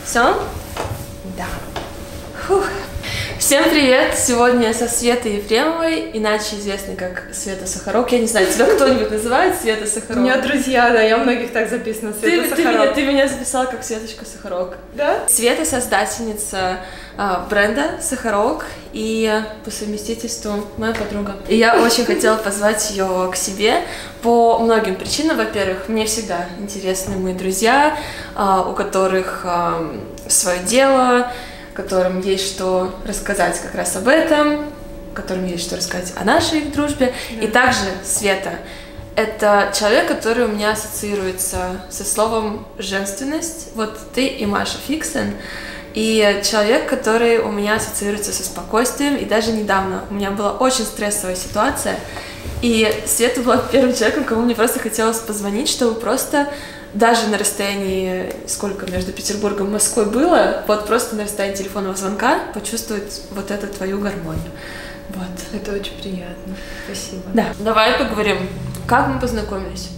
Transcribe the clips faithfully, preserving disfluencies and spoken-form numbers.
Все? Да. Фух. Всем привет! Сегодня со Светой Ефремовой, иначе известной как Света Сахарок. Я не знаю, тебя кто-нибудь называет Света Сахарок? У меня друзья, да, я у многих так записана, Света ты, Сахарок. Ты меня, ты меня записала как Светочка Сахарок. Да? Света создательница а, бренда Сахарок и по совместительству моя подруга. И я очень хотела позвать ее к себе по многим причинам. Во-первых, мне всегда интересны мои друзья, а, у которых а, свое дело, которым есть что рассказать как раз об этом, которым есть что рассказать о нашей дружбе. Да. И также Света — это человек, который у меня ассоциируется со словом «женственность». Вот ты и Маша Фиксен. И человек, который у меня ассоциируется со спокойствием. И даже недавно у меня была очень стрессовая ситуация. И Света была первым человеком, кому мне просто хотелось позвонить, чтобы просто... Даже на расстоянии, сколько между Петербургом и Москвой было, вот просто на расстоянии телефонного звонка почувствовать вот эту твою гармонию. Вот. Это очень приятно. Спасибо. Да. Давай поговорим, как мы познакомились.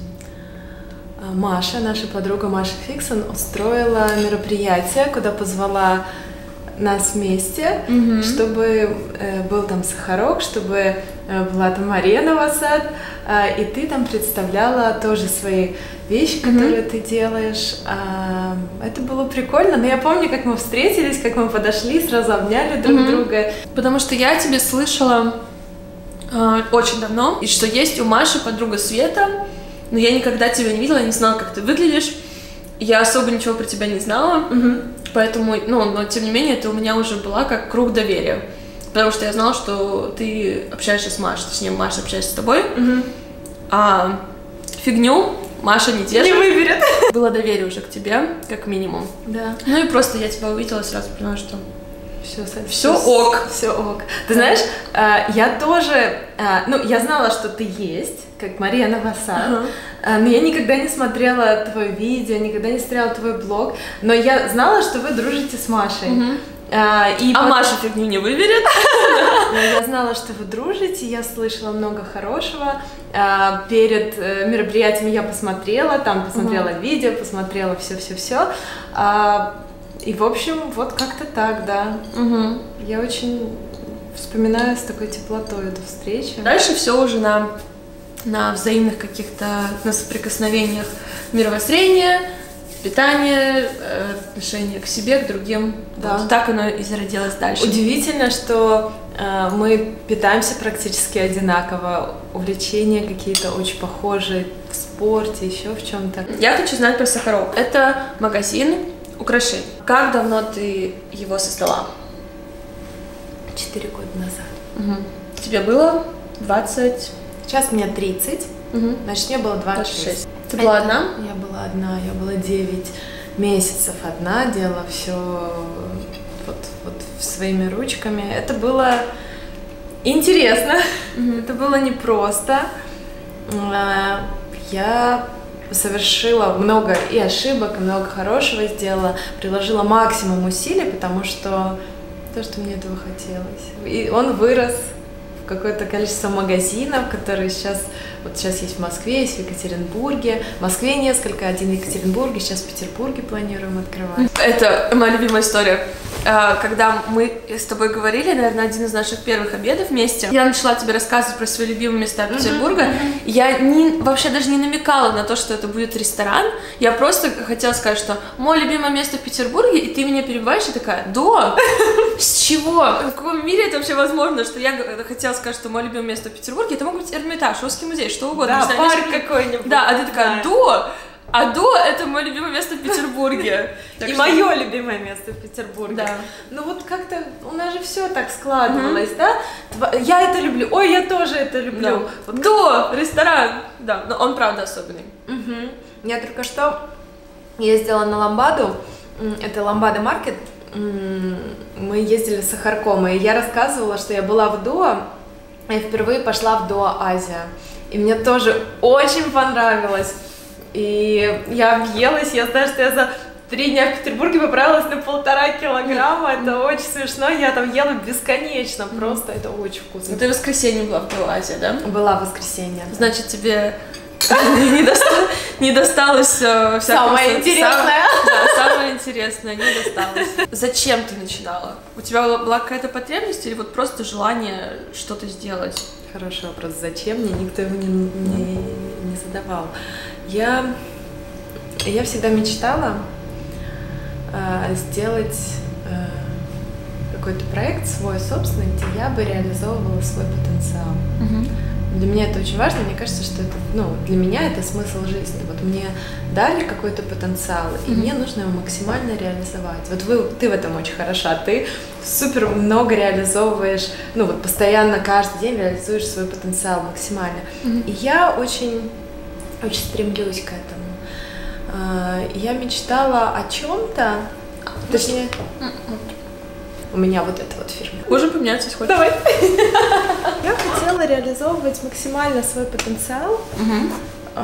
Маша, наша подруга Маша Фиксен, устроила мероприятие, куда позвала нас вместе, mm-hmm. чтобы э, был там Сахарок, чтобы э, была там Мария Новосад, э, и ты там представляла тоже свои вещи, которые mm-hmm. ты делаешь. Э, это было прикольно, но я помню, как мы встретились, как мы подошли, сразу обняли друг mm-hmm. друга. Потому что я тебя слышала э, очень давно, и что есть у Маши подруга Света, но я никогда тебя не видела, не знала, как ты выглядишь. Я особо ничего про тебя не знала, угу. поэтому, ну, но тем не менее, ты у меня уже была как круг доверия, потому что я знала, что ты общаешься с Машей, точнее, Маша общается с тобой, угу. а фигню Маша не держит. Не выберет. Было доверие уже к тебе, как минимум. Да. Ну и просто я тебя увидела, сразу поняла, что все, все ок. Все ок. Ты знаешь, я тоже, ну, я знала, что ты есть, как Мария Новосад, uh-huh. но я никогда не смотрела твое видео, никогда не смотрела твой блог, но я знала, что вы дружите с Машей. Uh-huh. А, и а под... Маша фигню не выберет. Я знала, что вы дружите, я слышала много хорошего. Перед мероприятием я посмотрела, там посмотрела uh-huh. видео, посмотрела все-все-все. И, в общем, вот как-то так, да. Uh-huh. Я очень вспоминаю с такой теплотой эту встречу. Дальше все уже на... на взаимных каких-то на соприкосновениях мировоззрения, питания, отношения к себе, к другим. Да. Вот так оно и зародилось дальше. Удивительно, что э, мы питаемся практически одинаково, увлечения какие-то очень похожие в спорте, еще в чем-то. Я хочу знать про Сахарок. Это магазин украшений. Как давно ты его создала? Четыре года назад. Угу. Тебе было двадцать? Сейчас мне тридцать, угу. Значит, мне было двадцать шесть. Ты была Это одна? Я была одна, я была девять месяцев одна, делала все вот, вот своими ручками. Это было интересно, угу. Это было непросто. Я совершила много и ошибок, и много хорошего сделала, приложила максимум усилий, потому что то, что мне этого хотелось. И он вырос какое-то количество магазинов, которые сейчас, вот сейчас есть в Москве, есть в Екатеринбурге. В Москве несколько, один в Екатеринбурге, сейчас в Петербурге планируем открывать. Это моя любимая история. Когда мы с тобой говорили, наверное, один из наших первых обедов вместе, я начала тебе рассказывать про свои любимые места Петербурга. Uh-huh, uh-huh. Я не, вообще даже не намекала на то, что это будет ресторан. Я просто хотела сказать, что мое любимое место в Петербурге, и ты меня перебиваешь, и такая: да? С чего? В каком мире это вообще возможно, что я хотела сказать, что мое любимое место в Петербурге, это мог быть Эрмитаж, Русский музей, что угодно. Да, парк какой-нибудь. Да, а ты такая: да? А до это мое любимое место в Петербурге. И мое любимое место в Петербурге. Да. Ну вот как-то у нас же все так складывалось, да? Я это люблю, ой, я тоже это люблю. До, ресторан. Да, но он правда особенный. Я только что ездила на Ламбаду, это Ламбада Маркет, мы ездили с Сахарком, и я рассказывала, что я была в Дуа, я впервые пошла в Дуа Азия, и мне тоже очень понравилось. И я объелась, я знаю, что я за три дня в Петербурге поправилась на полтора килограмма, это mm-hmm. очень смешно, я там ела бесконечно, просто mm-hmm. это очень вкусно. Ты в воскресенье была в Дуа Азия, да? Была в воскресенье. Значит, тебе Не, доста... не досталось э, всякого... Самое интересное. Сам... Да, самое интересное не досталось. Зачем ты начинала? У тебя была какая-то потребность или вот просто желание что-то сделать? Хороший вопрос. Зачем? Мне никто его не, не, не задавал. Я, я всегда мечтала э, сделать э, какой-то проект свой собственный, где я бы реализовывала свой потенциал. Угу. Для меня это очень важно, мне кажется, что это, ну, для меня это смысл жизни. Вот мне дали какой-то потенциал, и mm-hmm. мне нужно его максимально реализовать. Вот вы, ты в этом очень хороша, ты супер много реализовываешь, ну вот постоянно каждый день реализуешь свой потенциал максимально. Mm-hmm. И я очень, очень стремлюсь к этому. Я мечтала о чем-то, точнее... Mm-hmm. У меня вот эта вот фирма. Можем поменяться, если хочешь. Давай. Я хотела реализовывать максимально свой потенциал. Угу.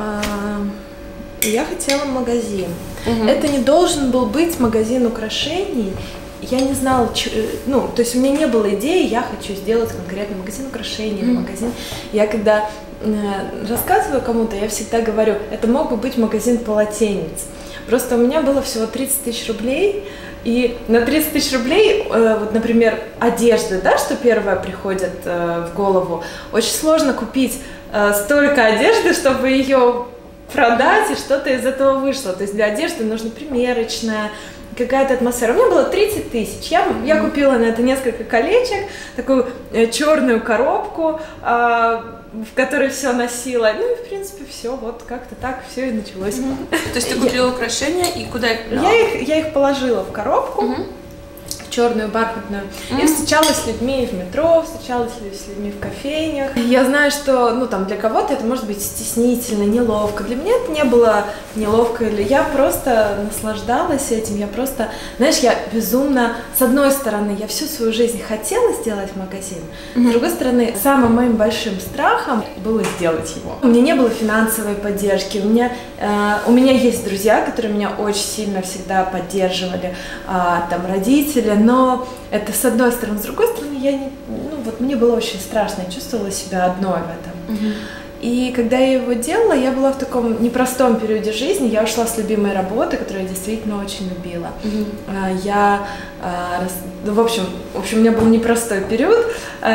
Я хотела магазин. Угу. Это не должен был быть магазин украшений. Я не знала, ну, то есть у меня не было идеи, я хочу сделать конкретный магазин украшений, mm-hmm. магазин. Я когда э, рассказываю кому-то, я всегда говорю, это мог бы быть магазин полотенец. Просто у меня было всего тридцать тысяч рублей, и на тридцать тысяч рублей, э, вот, например, одежды, да, что первое приходит э, в голову, очень сложно купить э, столько одежды, чтобы ее продать, и что-то из этого вышло. То есть для одежды нужна примерочная, какая-то атмосфера. У меня было тридцать тысяч. Я, mm-hmm. я купила на это несколько колечек, такую э, черную коробку, э, в которой все носила. Ну и в принципе все, вот как-то так все и началось. Mm-hmm. То есть ты купила я... украшения и куда их я их, я их положила в коробку. Mm-hmm. Черную, бархатную. Mm-hmm. Я встречалась с людьми в метро, встречалась с людьми в кофейнях. Я знаю, что, ну, там, для кого-то это может быть стеснительно, неловко. Для меня это не было неловко. Я просто наслаждалась этим. Я просто, знаешь, я безумно... С одной стороны, я всю свою жизнь хотела сделать магазин. Mm-hmm. С другой стороны, самым моим большим страхом было сделать его. У меня не было финансовой поддержки. У меня, э, у меня есть друзья, которые меня очень сильно всегда поддерживали. Э, там, родители. Но это с одной стороны, с другой стороны, я не, ну вот мне было очень страшно, я чувствовала себя одной в этом. Uh-huh. И когда я его делала, я была в таком непростом периоде жизни, я ушла с любимой работы, которую я действительно очень любила. Uh-huh. Я, в общем, в общем, у меня был непростой период,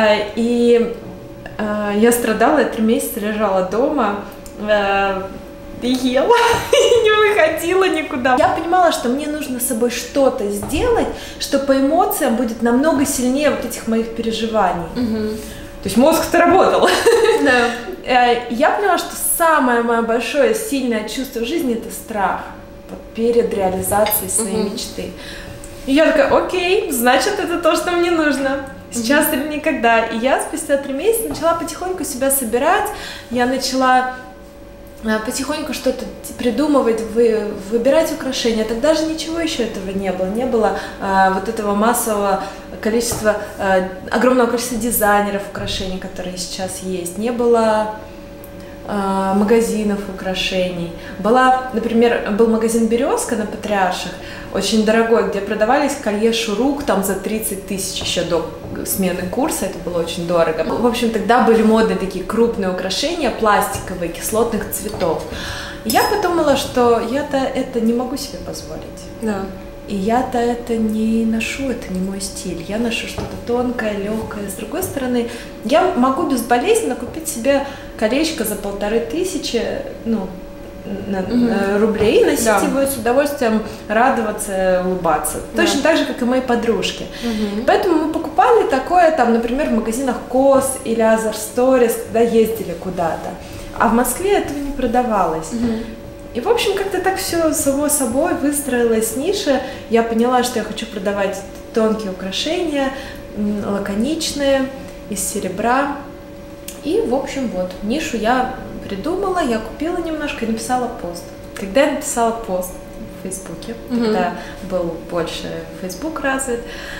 и я страдала, я три месяца лежала дома, ела и не выходила никуда. Я понимала, что мне нужно с собой что-то сделать, что по эмоциям будет намного сильнее вот этих моих переживаний. Угу. То есть мозг-то работал. Да. Я поняла, что самое мое большое сильное чувство в жизни — это страх перед реализацией своей угу. мечты. И я такая, окей, значит, это то, что мне нужно. Сейчас угу. или никогда. И я спустя три месяца начала потихоньку себя собирать. Я начала потихоньку что-то придумывать, вы, выбирать украшения. Тогда же ничего еще этого не было. Не было а, вот этого массового количества, а, огромного количества дизайнеров украшений, которые сейчас есть. Не было а, магазинов украшений. Была, например, был магазин «Березка» на Патриарших, очень дорогой, где продавались колье шурук там за тридцать тысяч еще до смены курса, это было очень дорого. В общем, тогда были модные такие крупные украшения, пластиковые, кислотных цветов. И я подумала, что я-то это не могу себе позволить. Да. И я-то это не ношу, это не мой стиль. Я ношу что-то тонкое, легкое. С другой стороны, я могу безболезненно купить себе колечко за полторы тысячи, ну, На, mm-hmm. рублей, носить да. его и с удовольствием радоваться, улыбаться. Да. Точно так же, как и мои подружки. Mm-hmm. Поэтому мы покупали такое, там, например, в магазинах Кос или Азар Stories, когда ездили куда-то. А в Москве этого не продавалось. Mm-hmm. И, в общем, как-то так все само собой выстроилась ниша. Я поняла, что я хочу продавать тонкие украшения, лаконичные, из серебра. И, в общем, вот, нишу я придумала, я купила немножко и написала пост. Когда я написала пост в Фейсбуке, mm-hmm. тогда был больше Фейсбук развит,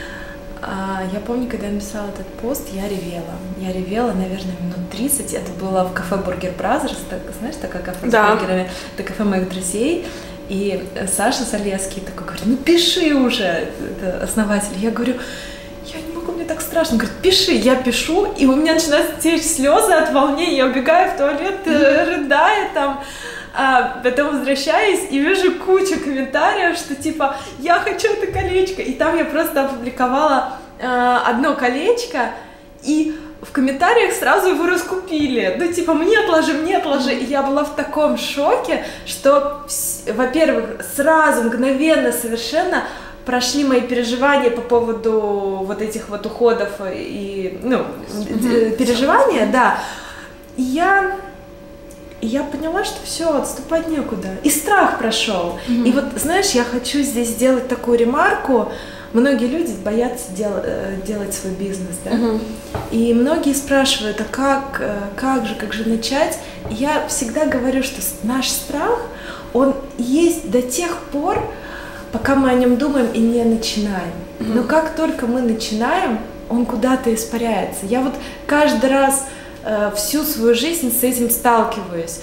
я помню, когда я написала этот пост, я ревела. Я ревела, наверное, минут тридцать. Это было в кафе Burger Brothers, так, знаешь, такое кафе да. с бургерами. Это кафе моих друзей. И Саша Залеский такой говорит, ну пиши уже, это основатель. Я говорю, я не могу, мне так страшно. Он говорит, пиши. Я пишу, и у меня начинают течь слезы от волнения. Я убегаю в туалет, рыдая там. А потом возвращаюсь и вижу кучу комментариев, что типа я хочу это колечко. И там я просто опубликовала э, одно колечко, и в комментариях сразу его раскупили. Ну типа мне отложи, мне отложи. И я была в таком шоке, что, во-первых, сразу, мгновенно, совершенно прошли мои переживания по поводу вот этих вот уходов и, ну, mm-hmm. переживания, да. И я... И я поняла, что все, отступать некуда. И страх прошел. Mm-hmm. И вот, знаешь, я хочу здесь сделать такую ремарку. Многие люди боятся дел, делать свой бизнес, да? Mm-hmm. И многие спрашивают, а как, как же, как же начать? И я всегда говорю, что наш страх, он есть до тех пор, пока мы о нем думаем и не начинаем. Mm-hmm. Но как только мы начинаем, он куда-то испаряется. Я вот каждый раз... всю свою жизнь с этим сталкиваюсь.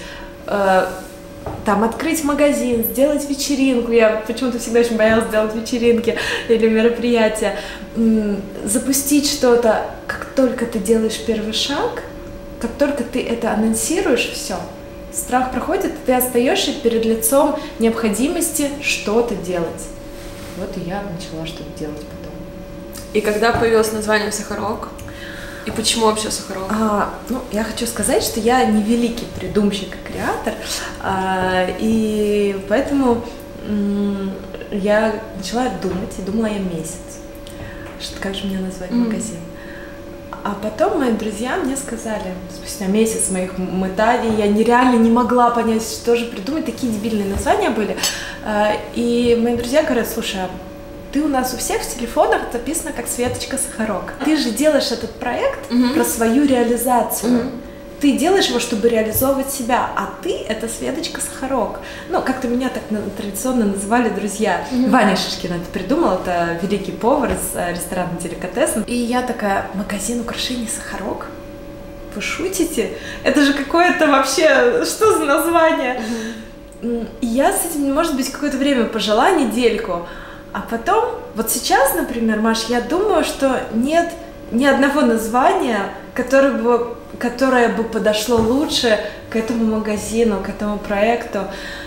Там открыть магазин, сделать вечеринку. Я почему-то всегда очень боялась сделать вечеринки или мероприятия. Запустить что-то. Как только ты делаешь первый шаг, как только ты это анонсируешь, все. Страх проходит, и ты остаешься перед лицом необходимости что-то делать. Вот и я начала что-то делать потом. И когда появилось название «Сахарок», и почему вообще Сахарок? А, ну, я хочу сказать, что я не великий придумщик и креатор, а, и поэтому м- я начала думать, и думала я месяц, что как же мне назвать mm. магазин. А потом мои друзья мне сказали, спустя месяц моих мытаний, я нереально не могла понять, что же придумать, такие дебильные названия были, а, и мои друзья говорят, слушай, ты у нас у всех в телефонах записана как Светочка Сахарок. Ты же делаешь этот проект mm-hmm. про свою реализацию. Mm-hmm. Ты делаешь его, чтобы реализовывать себя, а ты — это Светочка Сахарок. Ну, как-то меня так традиционно называли друзья. Mm-hmm. Ваня Шишкин это придумал, это великий повар из ресторана «Деликатесен». И я такая, магазин украшений Сахарок? Вы шутите? Это же какое-то вообще, что за название? Mm-hmm. И я с этим, может быть, какое-то время пожила, недельку. А потом, вот сейчас, например, Маш, я думаю, что нет ни одного названия, которое бы, которое бы подошло лучше к этому магазину, к этому проекту.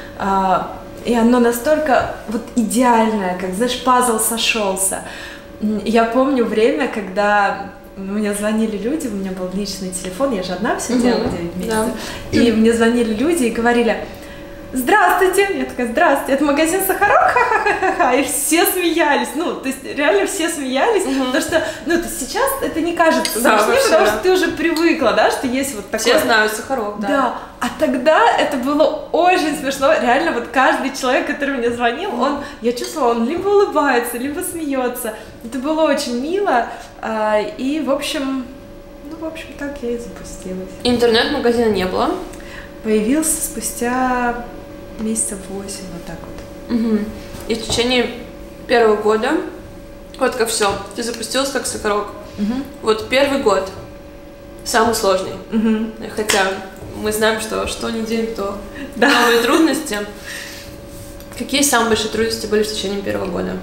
И оно настолько вот идеальное, как, знаешь, пазл сошелся. Я помню время, когда мне звонили люди, у меня был личный телефон, я же одна все mm-hmm. делала девять месяцев, да. И мне звонили люди и говорили: здравствуйте! Я такая, здравствуйте, это магазин Сахарок? Ха-ха-ха-ха! И все смеялись, ну, то есть реально все смеялись, угу. потому что, ну, то сейчас это не кажется да, смешным, потому что ты уже привыкла, да, что есть вот такое. Все знают Сахарок, да. Да, а тогда это было очень смешно, реально вот каждый человек, который мне звонил, он, я чувствовала, он либо улыбается, либо смеется. Это было очень мило, и, в общем, ну, в общем, так я и запустилась. Интернет-магазина не было? Появился спустя месяцев восемь, вот так вот. Угу. И в течение первого года, вот как все, ты запустилась как Сахарок. Угу. Вот первый год самый сложный. Угу. Хотя мы знаем, что что ни день, то да. новые трудности. Какие самые большие трудности были в течение первого года?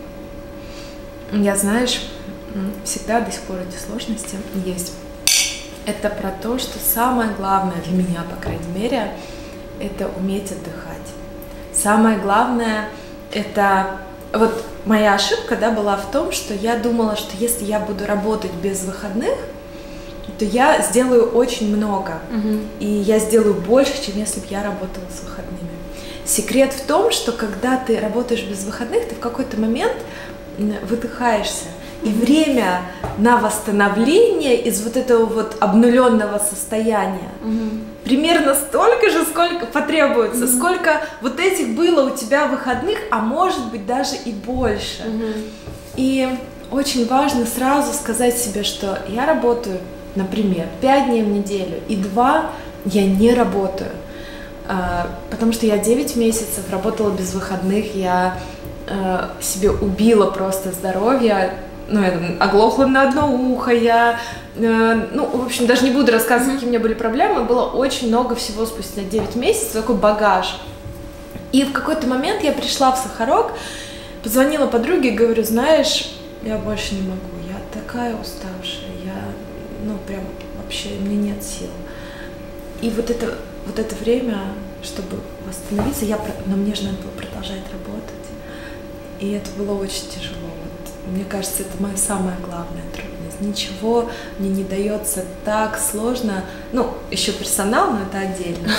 Я, знаешь, всегда до сих пор эти сложности есть. Это про то, что самое главное для меня, по крайней мере, это уметь отдыхать. Самое главное — это... Вот моя ошибка, да, была в том, что я думала, что если я буду работать без выходных, то я сделаю очень много. Угу. И я сделаю больше, чем если бы я работала с выходными. Секрет в том, что когда ты работаешь без выходных, ты в какой-то момент выдыхаешься. И время на восстановление из вот этого вот обнуленного состояния угу. примерно столько же, сколько потребуется, угу. сколько вот этих было у тебя выходных, а может быть даже и больше. Угу. И очень важно сразу сказать себе, что я работаю, например, пять дней в неделю, и два я не работаю, потому что я девять месяцев работала без выходных, я себе убила просто здоровье. Ну, я там оглохла на одно ухо, я, э, ну, в общем, даже не буду рассказывать, mm-hmm. какие у меня были проблемы, было очень много всего спустя девять месяцев, такой багаж. И в какой-то момент я пришла в Сахарок, позвонила подруге и говорю: знаешь, я больше не могу, я такая уставшая, я, ну, прям вообще, мне нет сил. И вот это, вот это время, чтобы восстановиться, я, но мне же надо было продолжать работать. И это было очень тяжело. Вот, мне кажется, это моя самая главная трудность. Ничего мне не дается так сложно. Ну, еще персонал, но это отдельно.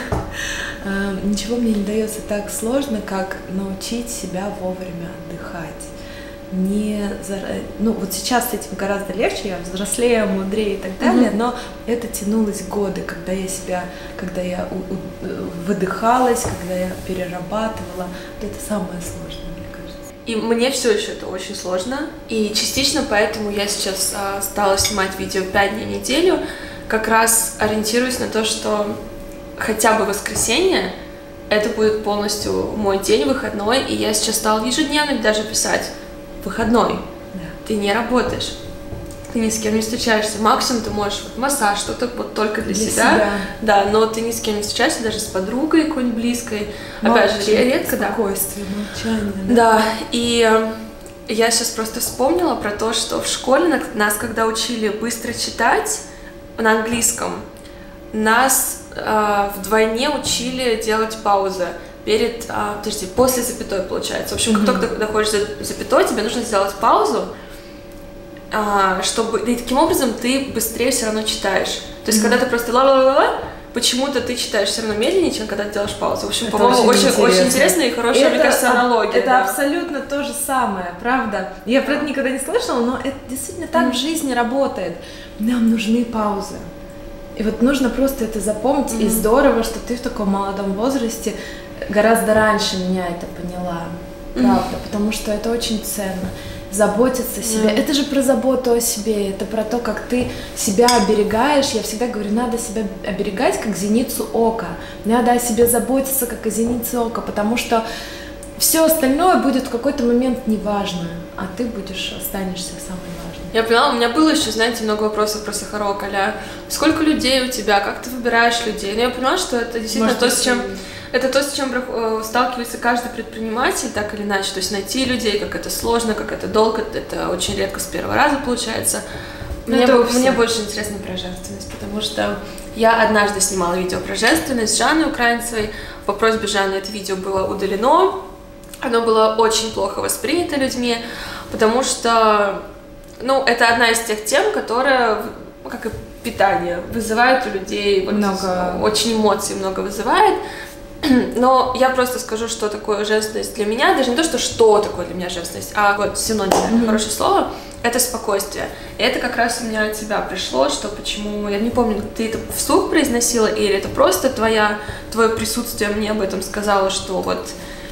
Ничего мне не дается так сложно, как научить себя вовремя отдыхать. Не, ну вот сейчас с этим гораздо легче, я взрослею, мудрее и так далее, mm-hmm. но это тянулось годы, когда я себя, когда я у, у, выдыхалась, когда я перерабатывала. Вот это самое сложное, мне кажется. И мне все еще это очень сложно, и частично поэтому я сейчас а, стала снимать видео пять дней в неделю, как раз ориентируюсь на то, что хотя бы воскресенье это будет полностью мой день выходной, и я сейчас стала ежедневно даже писать выходной, да. Ты не работаешь, ты ни с кем не встречаешься, максимум ты можешь вот, массаж, что-то вот только для, для себя, себя, да, но ты ни с кем не встречаешься, даже с подругой какой-нибудь близкой, опять же, редко, да. Спокойствие, молчание. Да, да. И э, я сейчас просто вспомнила про то, что в школе нас, когда учили быстро читать на английском, нас э, вдвойне учили делать паузы. Перед, а, подожди, после запятой получается. В общем, mm-hmm. как только ты доходишь до запятой, тебе нужно сделать паузу, а, чтобы, и таким образом ты быстрее все равно читаешь. То есть, mm-hmm. когда ты просто ла-ла-ла-ла, почему-то ты читаешь все равно медленнее, чем когда ты делаешь паузу. В общем, это по-моему, очень, очень, очень интересная и хорошая, это, мне кажется, аналогия. Это да. абсолютно то же самое, правда. Я про это никогда не слышала, но это действительно так mm-hmm. в жизни работает. Нам нужны паузы. И вот нужно просто это запомнить. Mm-hmm. И здорово, что ты в таком молодом возрасте гораздо раньше меня это поняла, правда, mm-hmm. потому что это очень ценно. Заботиться о себе. Mm-hmm. Это же про заботу о себе, это про то, как ты себя оберегаешь. Я всегда говорю, надо себя оберегать, как зеницу ока. Надо о себе заботиться, как о зенице ока, потому что все остальное будет в какой-то момент неважно, а ты будешь, останешься самой важной. Я поняла, у меня было еще, знаете, много вопросов про Сахарок, а-ля сколько людей у тебя, как ты выбираешь людей. Но я поняла, что это действительно Может, то, с чем... Это то, с чем сталкивается каждый предприниматель, так или иначе. То есть найти людей, как это сложно, как это долго, это очень редко с первого раза получается. Мне, бо, мне больше интересно про женственность, потому что я однажды снимала видео про женственность с Жанной Украинцевой. По просьбе Жанны это видео было удалено. Оно было очень плохо воспринято людьми, потому что, ну, это одна из тех тем, которая, как и питание, вызывает у людей вот, много... очень эмоций много вызывает. Но я просто скажу, что такое женственность для меня, даже не то, что что такое для меня женственность, а вот синоним, mm-hmm. хорошее слово, это спокойствие. И это как раз у меня от тебя пришло, что почему, я не помню, ты это вслух произносила, или это просто твоя, твое присутствие мне об этом сказало, что вот,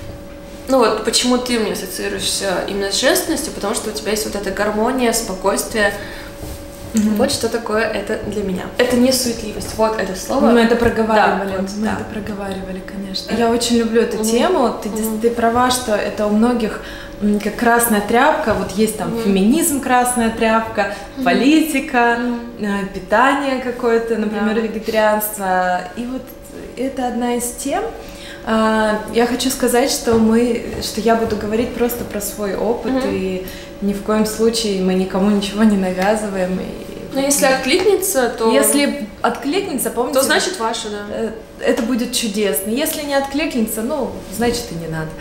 ну вот, почему ты у меня ассоциируешься именно с женственностью, потому что у тебя есть вот эта гармония, спокойствие. Mm-hmm. Вот что такое это для меня. Это не суетливость, вот это слово. Мы это проговаривали, да, вот, мы да. это проговаривали, конечно. Я очень люблю эту mm-hmm. тему, ты, mm-hmm. ты права, что это у многих как красная тряпка, вот есть там mm-hmm. феминизм, красная тряпка, mm-hmm. политика, mm-hmm. питание какое-то, например, yeah. вегетарианство. И вот это одна из тем. Я хочу сказать, что мы, что я буду говорить просто про свой опыт, mm-hmm. и ни в коем случае мы никому ничего не навязываем. Но если откликнется, то... Если откликнется, помните... То значит ваше, да. Это будет чудесно. Если не откликнется, ну, значит и не надо.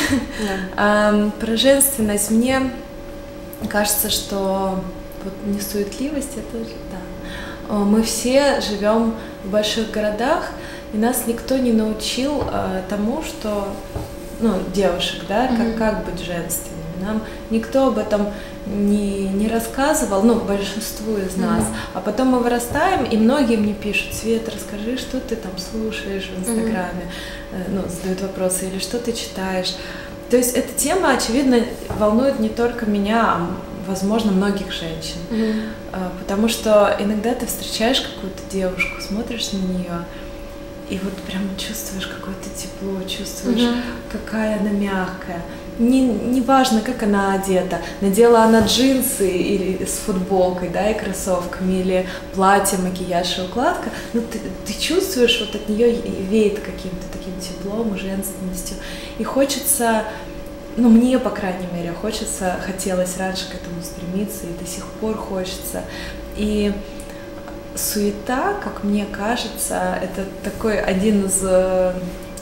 Yeah. Про женственность мне кажется, что вот несуетливость, это да. Мы все живем в больших городах, и нас никто не научил э, тому, что, ну, девушек, да, mm-hmm. как, как быть женственными. Нам никто об этом не, не рассказывал, ну, большинству из нас. Mm-hmm. А потом мы вырастаем, и многие мне пишут: Света, расскажи, что ты там слушаешь в Инстаграме, mm-hmm. э, ну, задают вопросы, или что ты читаешь. То есть эта тема, очевидно, волнует не только меня, а, возможно, многих женщин. Mm-hmm. э, потому что иногда ты встречаешь какую-то девушку, смотришь на нее, и вот прям чувствуешь какое-то тепло, чувствуешь, mm-hmm. какая она мягкая. Не, не важно, как она одета, надела она джинсы или с футболкой, да, и кроссовками, или платье, макияж и укладка, но ты, ты чувствуешь, вот от нее веет каким-то таким теплом и женственностью. И хочется ну, мне, по крайней мере, хочется, хотелось раньше к этому стремиться, и до сих пор хочется. И суета, как мне кажется, это такой один из, как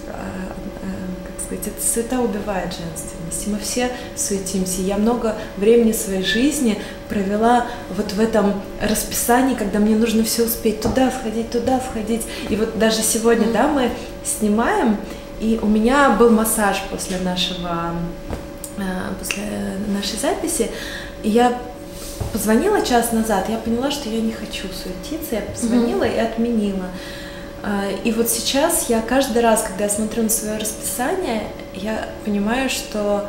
сказать, эта суета убивает женственность. И мы все суетимся. Я много времени своей жизни провела вот в этом расписании, когда мне нужно все успеть, туда сходить, туда сходить. И вот даже сегодня, mm-hmm. да, мы снимаем, и у меня был массаж после нашего, после нашей записи, и я позвонила час назад, я поняла, что я не хочу суетиться, я позвонила mm-hmm. и отменила. И вот сейчас я каждый раз, когда я смотрю на свое расписание, я понимаю, что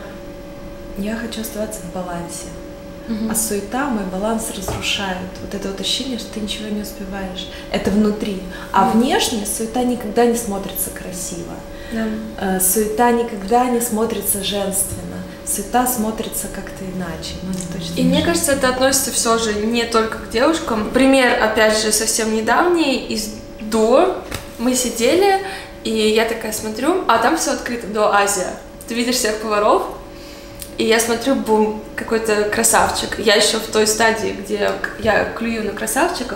я хочу оставаться в балансе. Mm-hmm. А суета мой баланс разрушает. Вот это вот ощущение, что ты ничего не успеваешь. Это внутри. А mm-hmm. внешне суета никогда не смотрится красиво. Yeah. Суета никогда не смотрится женственно. Суета смотрится как-то иначе. Но это точно И мне кажется, это относится все же не только к девушкам. Пример, опять же, совсем недавний, из до. Мы сидели, и я такая смотрю, а там все открыто, до Азия. Ты видишь всех поваров, и я смотрю, бум, какой-то красавчик. Я еще в той стадии, где я клюю на красавчиков.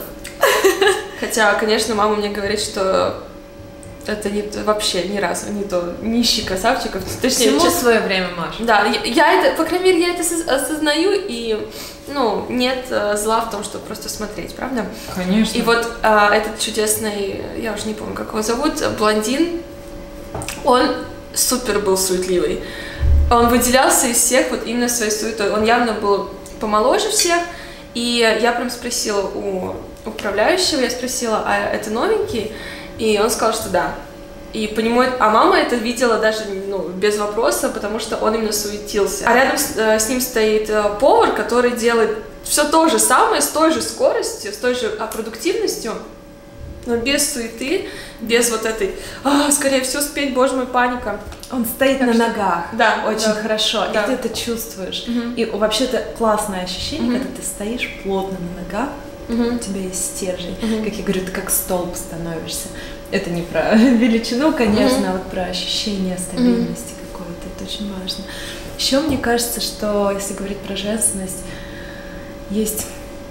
Хотя, конечно, мама мне говорит, что это не, вообще ни разу не то, нищий красавчиков. Точнее, всему честно, свое время, Маша. Да, я, я это, по крайней мере, я это осознаю, и, ну, нет зла в том, чтобы просто смотреть, правда? Конечно. И вот а, этот чудесный, я уже не помню, как его зовут, блондин, он супер был суетливый. Он выделялся из всех вот именно своей суетой. Он явно был помоложе всех, и я прям спросила у управляющего, я спросила, а это новенький? И он сказал, что да. И по нему, а мама это видела даже, ну, без вопроса, потому что он именно суетился. А рядом с, с ним стоит повар, который делает все то же самое, с той же скоростью, с той же продуктивностью, но без суеты, без вот этой, а, скорее все успеть, боже мой, паника. Он стоит так на что... ногах, да, очень да, хорошо, да. И ты это чувствуешь. Угу. И вообще это классное ощущение, угу. когда ты стоишь плотно на ногах, Uh-huh. у тебя есть стержень, uh-huh. как я говорю, ты как столб становишься. Это не про величину, конечно, uh-huh. а вот про ощущение стабильности uh-huh. какой-то, это очень важно. Еще мне кажется, что если говорить про женственность, есть,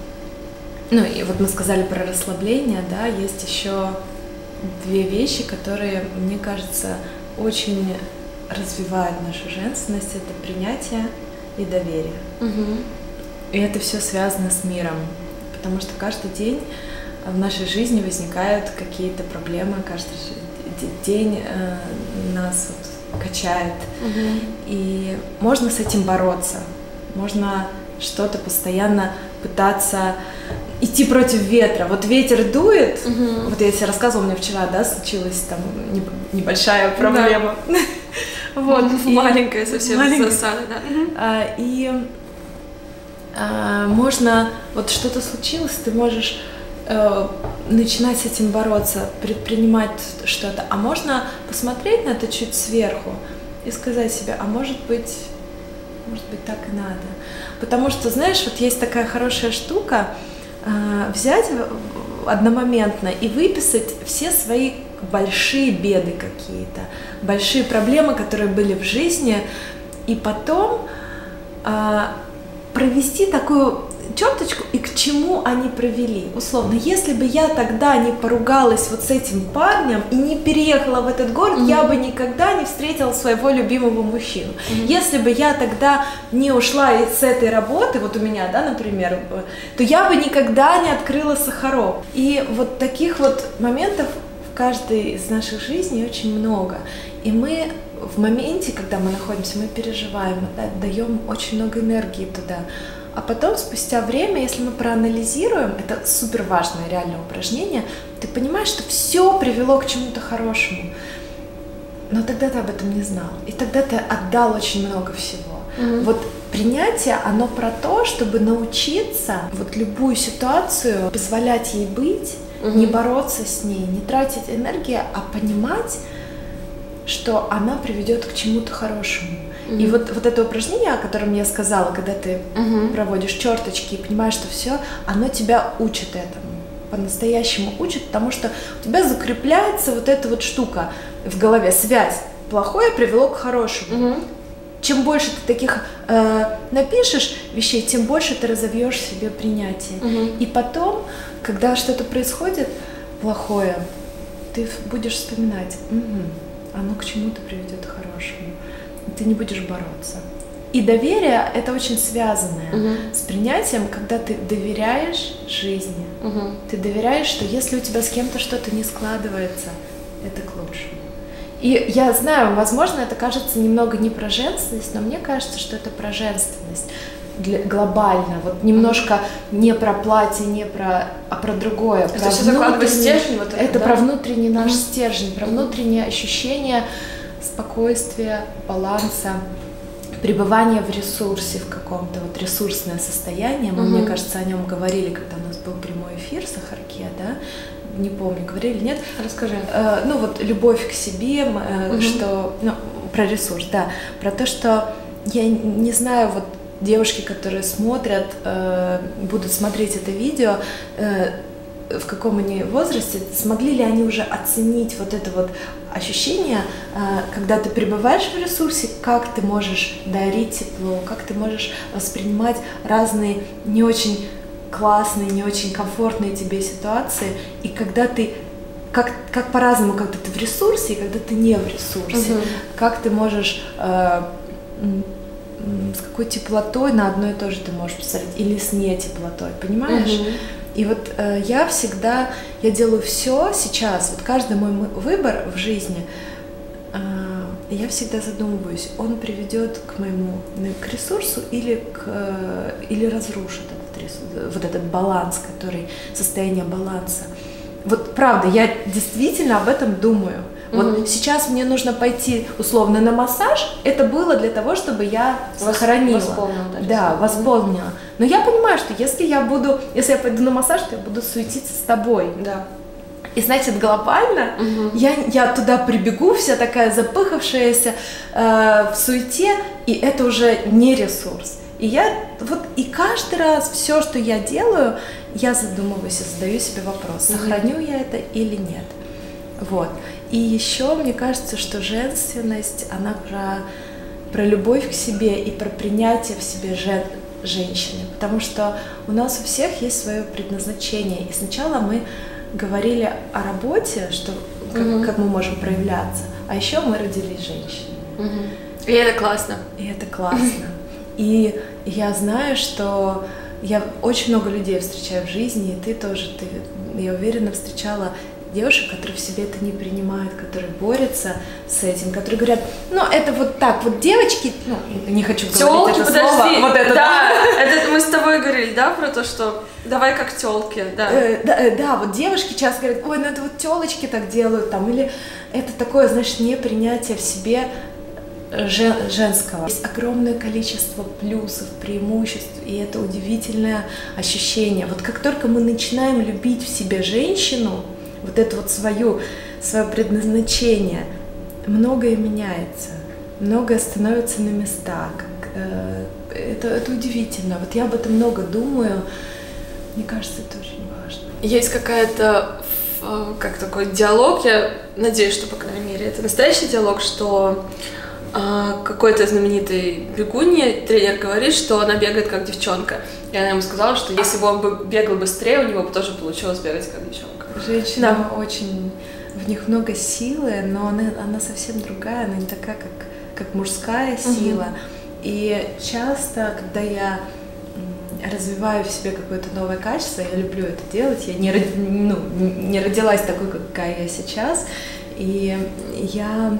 ну и вот мы сказали про расслабление, да, есть еще две вещи, которые, мне кажется, очень развивают нашу женственность, это принятие и доверие. Uh-huh. И это все связано с миром. Потому что каждый день в нашей жизни возникают какие-то проблемы, каждый день э, нас вот качает. Угу. И можно с этим бороться, можно что-то постоянно пытаться идти против ветра. Вот ветер дует, угу. вот я тебе рассказывала, у меня вчера, да, случилась там небольшая проблема. Вот, маленькая совсем засада, да. И можно, вот что-то случилось, ты можешь э, начинать с этим бороться, предпринимать что-то, а можно посмотреть на это чуть сверху и сказать себе, а может быть, может быть так и надо. Потому что, знаешь, вот есть такая хорошая штука, э, взять одномоментно и выписать все свои большие беды какие-то, большие проблемы, которые были в жизни, и потом э, провести такую черточку и к чему они привели. Условно, если бы я тогда не поругалась вот с этим парнем и не переехала в этот город, mm-hmm. я бы никогда не встретила своего любимого мужчину. Mm-hmm. Если бы я тогда не ушла с этой работы, вот у меня, да, например, то я бы никогда не открыла Сахарок. И вот таких вот моментов в каждой из наших жизней очень много. И мы в моменте, когда мы находимся, мы переживаем, отдаем очень много энергии туда. А потом, спустя время, если мы проанализируем, это супер важное реальное упражнение, ты понимаешь, что все привело к чему-то хорошему. Но тогда ты об этом не знал. И тогда ты отдал очень много всего. Mm-hmm. Вот принятие, оно про то, чтобы научиться вот любую ситуацию позволять ей быть, mm-hmm. не бороться с ней, не тратить энергию, а понимать, что она приведет к чему-то хорошему. Mm-hmm. И вот, вот это упражнение, о котором я сказала, когда ты mm-hmm. проводишь черточки и понимаешь, что все, оно тебя учит этому, по-настоящему учит, потому что у тебя закрепляется вот эта вот штука в голове, связь. Плохое привело к хорошему. Mm-hmm. чем больше ты таких э, напишешь вещей, тем больше ты разовьешь в себе принятие. Угу. И потом, когда что-то происходит плохое, ты будешь вспоминать, угу, оно к чему-то приведет хорошему. Ты не будешь бороться. И доверие — это очень связанное угу. с принятием, когда ты доверяешь жизни. Угу. Ты доверяешь, что если у тебя с кем-то что-то не складывается, это к лучшему. И я знаю, возможно, это кажется немного не про женственность, но мне кажется, что это про женственность для, глобально. Вот немножко не про платье, не про, а про другое. Это про все закладывает стержень? Вот это, это да? про внутренний наш Mm-hmm. стержень, про внутреннее ощущение спокойствия, баланса, пребывания в ресурсе в каком-то, вот ресурсное состояние. Мы, Mm-hmm. мне кажется, о нем говорили, когда у нас был прямой эфир в Сахарке, да? Не помню, говорили, нет? Расскажи. Э, ну вот любовь к себе, э, Угу. что, ну, про ресурс, да, про то, что я не знаю, вот девушки, которые смотрят, э, будут смотреть это видео, э, в каком они возрасте, смогли ли они уже оценить вот это вот ощущение, э, когда ты пребываешь в ресурсе, как ты можешь дарить тепло, как ты можешь воспринимать разные не очень классные, не очень комфортные тебе ситуации, и когда ты, как, как по-разному, когда ты в ресурсе, и когда ты не в ресурсе, Угу. как ты можешь, э, м, м, с какой теплотой на одно и то же ты можешь посмотреть, или с не теплотой, понимаешь? Угу. И вот э, я всегда, я делаю все сейчас, вот каждый мой мы- выбор в жизни, э, я всегда задумываюсь, он приведет к моему, ну, к ресурсу или, к, э, или разрушит этот ресурс, вот этот баланс, который, состояние баланса. Вот правда, я действительно об этом думаю. Вот Мгм. сейчас мне нужно пойти условно на массаж, это было для того, чтобы я Вос- сохранила. восполнила, да, Да, ресурс. восполнила. Но я понимаю, что если я буду, если я пойду на массаж, то я буду суетиться с тобой. Да. И значит, глобально Угу. я, я туда прибегу, вся такая запыхавшаяся, э, в суете, и это уже не ресурс. И я вот и каждый раз все, что я делаю, я задумываюсь и задаю себе вопрос, сохраню я это или нет. Вот. И еще мне кажется, что женственность, она про, про любовь к себе и про принятие в себе жен, женщины. Потому что у нас у всех есть свое предназначение. И сначала мы говорили о работе, что, как, Мгм. как мы можем проявляться, а еще мы родились женщинами. Угу. И это классно. И это классно. И я знаю, что я очень много людей встречаю в жизни, и ты тоже, ты, я уверена, встречала девушек, которые в себе это не принимают, которые борются с этим, которые говорят, ну это вот так, вот девочки, ну не хочу говорить Тёлки, это подожди. слово, вот это, да. Это мы с тобой говорили, да, про то, что давай как тёлки, да. Э, да, э, да, вот девушки часто говорят, ой, ну это вот тёлочки так делают, там, или это такое, знаешь, непринятие в себе жен, женского. Есть огромное количество плюсов, преимуществ, и это удивительное ощущение. Вот как только мы начинаем любить в себе женщину, вот это вот свою, свое предназначение, многое меняется, многое становится на места. Как, э, это, это удивительно. Вот я об этом много думаю. Мне кажется, это очень важно. Есть какая-то, э, как такой диалог, я надеюсь, что, по крайней мере, это настоящий диалог, что э, какой-то знаменитый бегунья, тренер говорит, что она бегает как девчонка. И она ему сказала, что если бы он бы бегал быстрее, у него бы тоже получилось бегать как девчонка. Женщина очень, в них много силы, но она, она совсем другая, она не такая, как, как мужская сила. Угу. И часто, когда я развиваю в себе какое-то новое качество, я люблю это делать, я не, ну, не родилась такой, какая я сейчас, и я,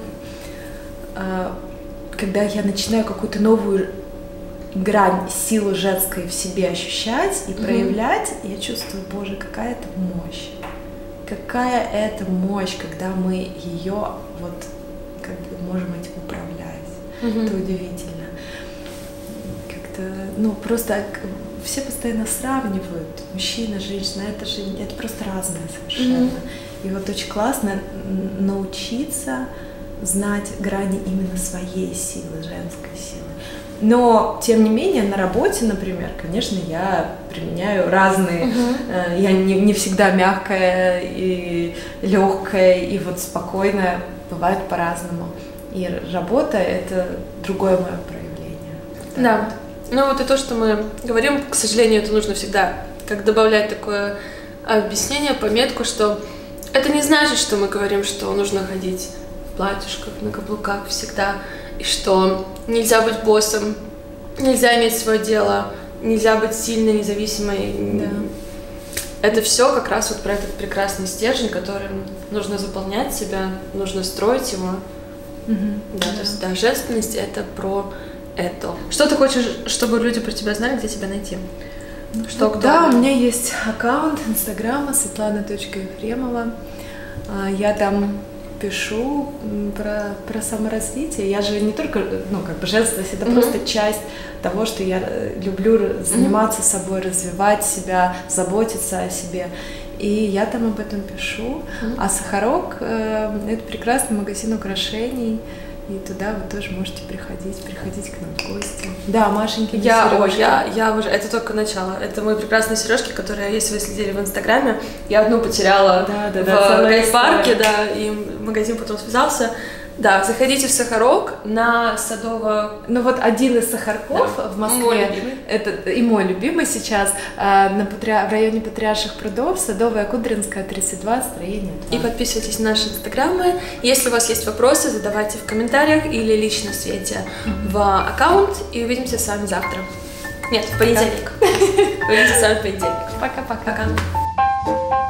когда я начинаю какую-то новую грань силы женской в себе ощущать и проявлять, mm-hmm. я чувствую, боже, какая это мощь. Какая это мощь, когда мы ее вот как бы можем этим управлять. Mm-hmm. Это удивительно. Как-то, ну, просто все постоянно сравнивают мужчина, женщина, это же это просто разное совершенно. Mm-hmm. И вот очень классно научиться знать грани именно своей силы, женской силы. Но, тем не менее, на работе, например, конечно, я применяю разные, uh-huh. я не, не всегда мягкая и легкая, и вот спокойная, бывает по-разному. И работа — это другое мое проявление. Да. Ну вот и то, что мы говорим, к сожалению, это нужно всегда как добавлять такое объяснение, пометку, что это не значит, что мы говорим, что нужно ходить в платьюшках, на каблуках всегда, и что нельзя быть боссом, нельзя иметь свое дело, нельзя быть сильной, независимой. Да. Это все как раз вот про этот прекрасный стержень, которым нужно заполнять себя, нужно строить его. Мгм. Да, то есть, да, женственность — это про это. Что ты хочешь, чтобы люди про тебя знали, где тебя найти? Что, кто? Да, у меня есть аккаунт инстаграма светлана точка ефремова. А, Я там пишу м, про, про саморазвитие. Я же не только, ну, как бы женственность, это Мгм. просто часть того, что я э, люблю р- заниматься собой, развивать себя, заботиться о себе. И я там об этом пишу. Мгм. А Сахарок э, это прекрасный магазин украшений. И туда вы тоже можете приходить, приходить к нам в гости. Да, Машеньки, Я, ой, я, я уже, это только начало. Это мои прекрасные сережки, которые, если вы следили в Инстаграме, я одну потеряла Да, да, в да, целая гайд-парке, история. да, и магазин потом связался. Да, заходите в Сахарок на Садово. Ну вот один из Сахарков Да. в Москве, Мой любимый. это и мой любимый сейчас, а, на Патри- в районе Патриарших прудов, Садовая, Кудринская, тридцать два, строение два. И подписывайтесь на наши инстаграмы. Если у вас есть вопросы, задавайте в комментариях или лично Свете в аккаунт. И увидимся с вами завтра. Нет, в понедельник. Увидимся с вами в понедельник. Пока-пока. Пока.